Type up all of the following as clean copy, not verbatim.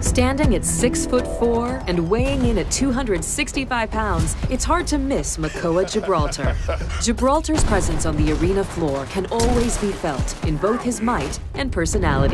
Standing at 6'4" and weighing in at 265 pounds, it's hard to miss Makoa Gibraltar. Gibraltar's presence on the arena floor can always be felt in both his might and personality.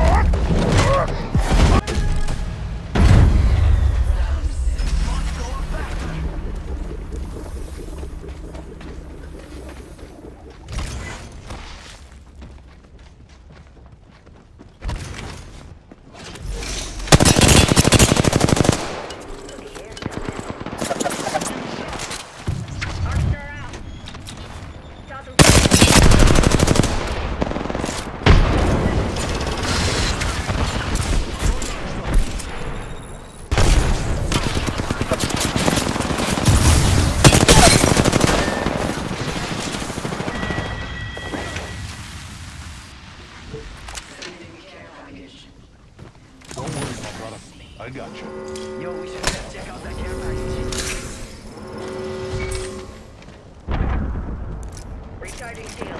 I got you. Yo, we should check out that care package. Recharging shield.